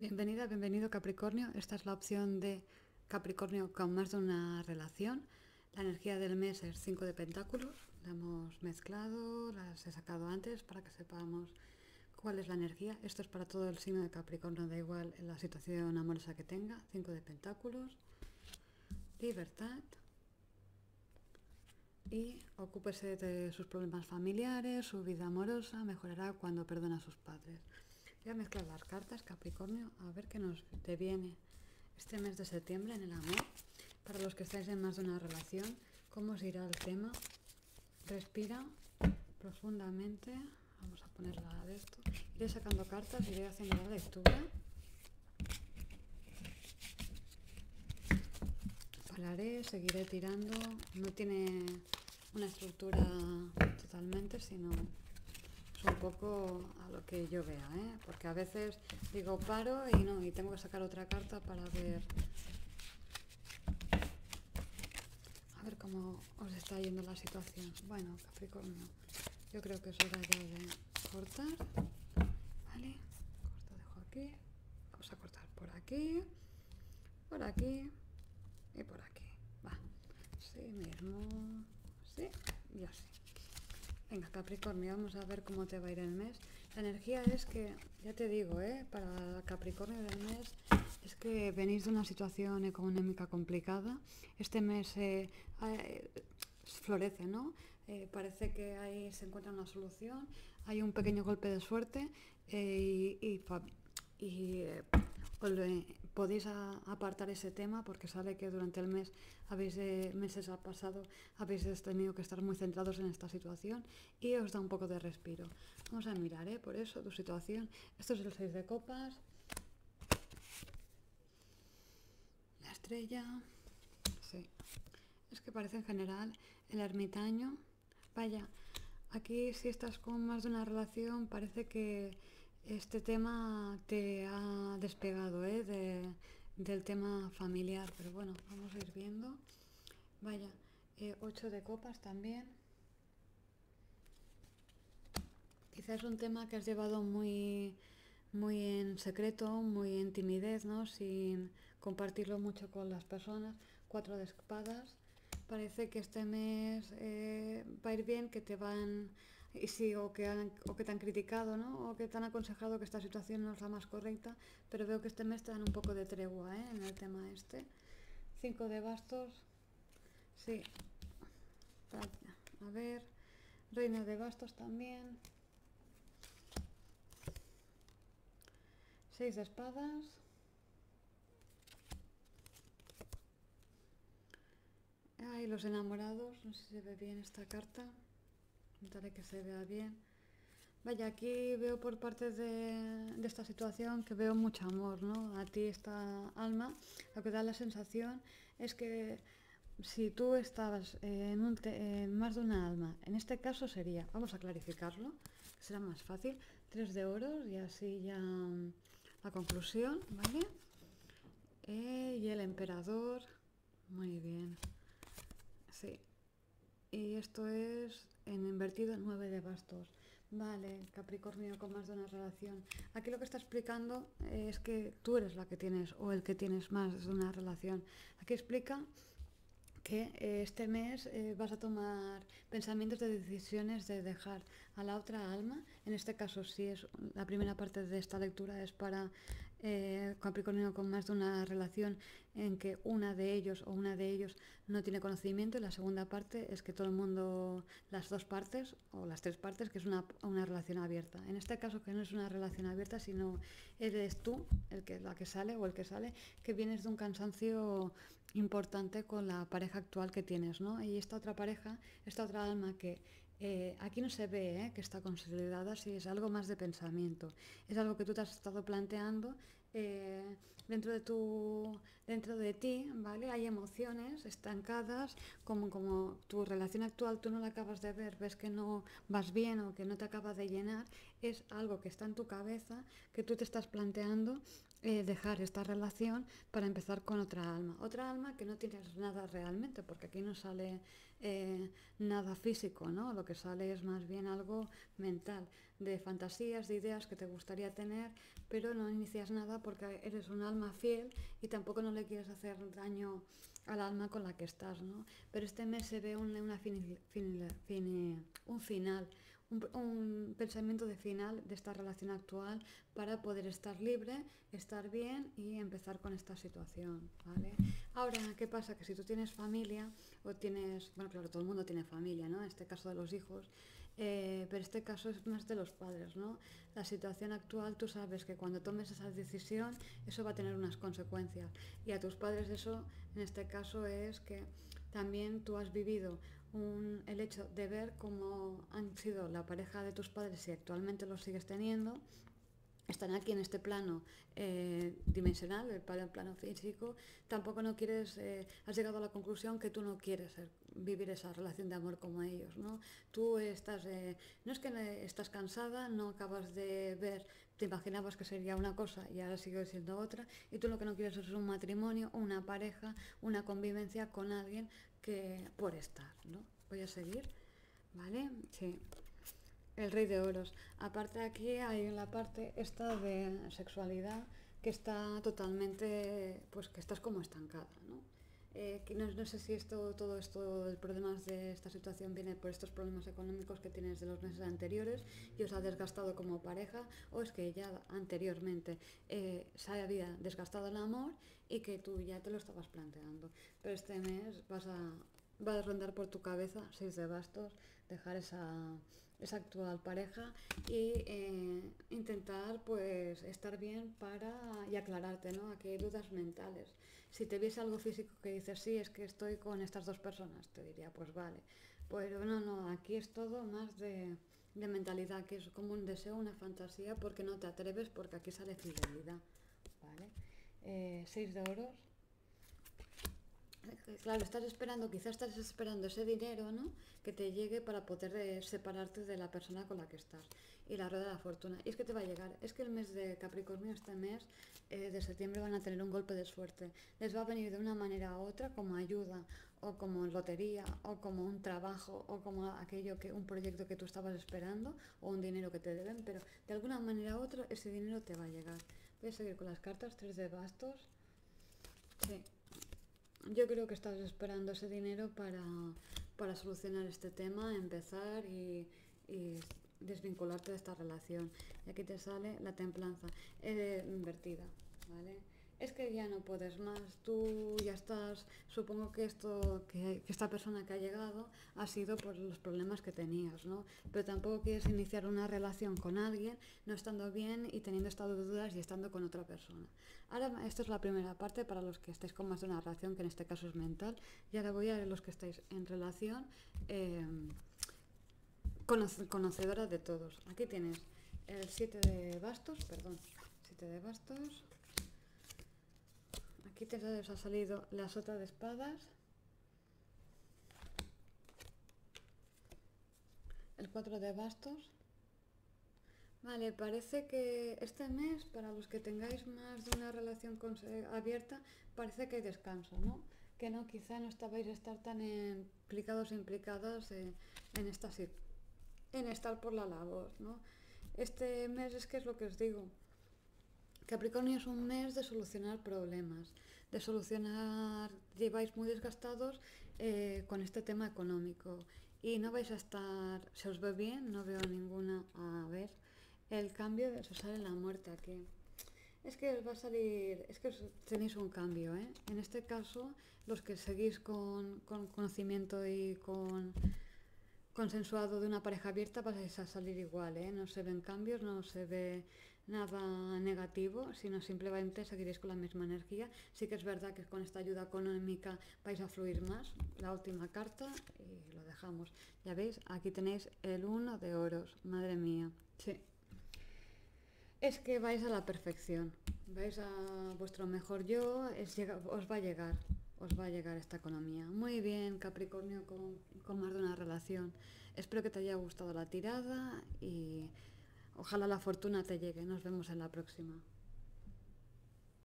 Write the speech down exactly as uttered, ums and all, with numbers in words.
Bienvenida, bienvenido Capricornio. Esta es la opción de Capricornio con más de una relación. La energía del mes es cinco de pentáculos. La hemos mezclado, las he sacado antes para que sepamos cuál es la energía. Esto es para todo el signo de Capricornio, da igual la situación amorosa que tenga. cinco de pentáculos, libertad y ocúpese de sus problemas familiares, su vida amorosa, mejorará cuando perdona a sus padres. Voy a mezclar las cartas, Capricornio, a ver qué nos deviene este mes de septiembre en el amor. Para los que estáis en más de una relación, ¿cómo os irá el tema? Respira profundamente. Vamos a ponerla de esto. Iré sacando cartas, iré haciendo la lectura. Pararé, seguiré tirando. No tiene una estructura totalmente, sino es un poco a lo que yo vea, ¿eh? Porque a veces digo paro y no, y tengo que sacar otra carta para ver a ver cómo os está yendo la situación. Bueno, Capricornio, yo creo que es hora ya de cortar, ¿vale? Corto, dejo aquí, vamos a cortar por aquí, por aquí y por aquí, va, sí mismo, sí y así. Venga, Capricornio, vamos a ver cómo te va a ir el mes. La energía es que, ya te digo, ¿eh? Para Capricornio del mes es que venís de una situación económica complicada. Este mes eh, eh, florece, ¿no? Eh, parece que ahí se encuentra una solución. Hay un pequeño golpe de suerte eh, y, y, y eh, os le, podéis a, apartar ese tema porque sale que durante el mes habéis eh, meses al pasado habéis tenido que estar muy centrados en esta situación y os da un poco de respiro. Vamos a mirar, ¿eh? Por eso tu situación. Esto es el seis de copas, la estrella, sí. Es que parece en general el ermitaño. Vaya, aquí si estás con más de una relación parece que este tema te ha despegado, ¿eh? de, del tema familiar, pero bueno, vamos a ir viendo. Vaya, eh, ocho de copas también. Quizás es un tema que has llevado muy, muy en secreto, muy en timidez, ¿no? Sin compartirlo mucho con las personas. Cuatro de espadas. Parece que este mes eh, va a ir bien, que te van y sí, o que, han, o que te han criticado, ¿no? O que te han aconsejado que esta situación no es la más correcta, pero veo que este mes te dan un poco de tregua, ¿eh? En el tema este. Cinco de bastos, sí. A ver, reina de bastos también. Seis de espadas. Ay, los enamorados, no sé si se ve bien esta carta. Intentaré que se vea bien. Vaya, aquí veo por parte de, de esta situación que veo mucho amor, ¿no? A ti esta alma, lo que da la sensación es que si tú estabas en, un te, en más de una alma, en este caso sería, vamos a clarificarlo, que será más fácil, tres de oros y así ya la conclusión, ¿vale? Eh, y el emperador, muy bien, sí. Y esto es en invertido nueve de bastos. Vale, Capricornio con más de una relación. Aquí lo que está explicando es que tú eres la que tienes o el que tienes más de una relación. Aquí explica que eh, este mes eh, vas a tomar pensamientos de decisiones de dejar a la otra alma. En este caso, sí, es la primera parte de esta lectura es para eh, Capricornio con más de una relación en que una de ellos o una de ellos no tiene conocimiento, y la segunda parte es que todo el mundo, las dos partes o las tres partes, que es una, una relación abierta. En este caso, que no es una relación abierta, sino eres tú el que, la que sale o el que sale, que vienes de un cansancio importante con la pareja actual que tienes, ¿no? Y esta otra pareja, esta otra alma que eh, aquí no se ve ¿eh? que está consolidada, si es algo más de pensamiento, es algo que tú te has estado planteando eh, dentro de tu, dentro de ti, ¿vale? Hay emociones estancadas, como, como tu relación actual tú no la acabas de ver, ves que no vas bien o que no te acaba de llenar, es algo que está en tu cabeza, que tú te estás planteando eh, dejar esta relación para empezar con otra alma. Otra alma que no tienes nada realmente, porque aquí no sale eh, nada físico, ¿no? Lo que sale es más bien algo mental, de fantasías, de ideas que te gustaría tener, pero no inicias nada porque eres un alma fiel y tampoco no le quieres hacer daño al alma con la que estás, ¿no? Pero este mes se ve un, una fini, fini, fini, un final, un, un pensamiento de final de esta relación actual para poder estar libre, estar bien y empezar con esta situación, ¿vale? Ahora, ¿qué pasa? Que si tú tienes familia o tienes, bueno, claro, todo el mundo tiene familia, ¿no? En este caso de los hijos, eh, pero este caso es más de los padres, ¿no? La situación actual, tú sabes que cuando tomes esa decisión, eso va a tener unas consecuencias. Y a tus padres eso, en este caso, es que también tú has vivido un, el hecho de ver cómo han sido la pareja de tus padres, si actualmente los sigues teniendo, están aquí en este plano eh, dimensional, el plano físico, tampoco no quieres, eh, has llegado a la conclusión que tú no quieres ser, vivir esa relación de amor como ellos, ¿no? Tú estás, eh, no es que estás cansada, no acabas de ver, te imaginabas que sería una cosa y ahora sigue siendo otra, y tú lo que no quieres es un matrimonio, una pareja, una convivencia con alguien que por estar, ¿no? Voy a seguir, ¿vale? Sí. El rey de oros. Aparte aquí hay en la parte esta de sexualidad que está totalmente, pues que estás como estancada, ¿no? Eh, no, no sé si esto, todo esto, el problema de esta situación viene por estos problemas económicos que tienes de los meses anteriores y os ha desgastado como pareja, o es que ya anteriormente eh, se había desgastado el amor y que tú ya te lo estabas planteando. Pero este mes vas a, va a rondar por tu cabeza seis de bastos, dejar esa, esa actual pareja y eh, intentar pues estar bien para y aclararte, ¿no? Aquí hay dudas mentales. Si te viese algo físico que dices, sí, es que estoy con estas dos personas, te diría, pues vale. Pero no, no, aquí es todo más de, de mentalidad, que es como un deseo, una fantasía, porque no te atreves, porque aquí sale fidelidad, ¿vale? Eh, seis de oros. Claro, estás esperando, quizás estás esperando ese dinero, ¿no? Que te llegue para poder eh, separarte de la persona con la que estás. Y la rueda de la fortuna. Y es que te va a llegar. Es que el mes de Capricornio, este mes eh, de septiembre, van a tener un golpe de suerte. Les va a venir de una manera u otra como ayuda, o como lotería, o como un trabajo, o como aquello que, un proyecto que tú estabas esperando, o un dinero que te deben, pero de alguna manera u otra ese dinero te va a llegar. Voy a seguir con las cartas, tres de bastos. Sí. Yo creo que estás esperando ese dinero para, para solucionar este tema, empezar y, y desvincularte de esta relación. Y aquí te sale la templanza eh, invertida, ¿vale? Es que ya no puedes más, tú ya estás, supongo que esto, que, que esta persona que ha llegado ha sido por los problemas que tenías, ¿no? Pero tampoco quieres iniciar una relación con alguien no estando bien y teniendo estado de dudas y estando con otra persona. Ahora, esta es la primera parte para los que estáis con más de una relación, que en este caso es mental, y ahora voy a los que estáis en relación eh, conocedora de todos. Aquí tienes el siete de bastos, perdón, siete de bastos. Aquí te ha salido la sota de espadas, el cuatro de bastos. Vale, parece que este mes, para los que tengáis más de una relación abierta, parece que hay descanso, ¿no? Que no, quizá no estabais estar tan implicados e implicadas en, en, esta, en estar por la labor, ¿no? Este mes es que es lo que os digo. Capricornio es un mes de solucionar problemas, de solucionar, lleváis muy desgastados eh, con este tema económico y no vais a estar, se os ve bien, no veo ninguna, a ver, el cambio, se sale la muerte aquí. Es que os va a salir, es que tenéis un cambio, ¿eh? En este caso, los que seguís con, con conocimiento y con consensuado de una pareja abierta vais a salir igual, ¿eh? No se ven cambios, no se ve nada negativo, sino simplemente seguiréis con la misma energía. Sí que es verdad que con esta ayuda económica vais a fluir más, la última carta, y lo dejamos. Ya veis, aquí tenéis el uno de oros, madre mía. Sí. Es que vais a la perfección, vais a vuestro mejor yo, es, os va a llegar, os va a llegar esta economía. Muy bien, Capricornio, con, con más de una relación. Espero que te haya gustado la tirada y ojalá la fortuna te llegue. Nos vemos en la próxima.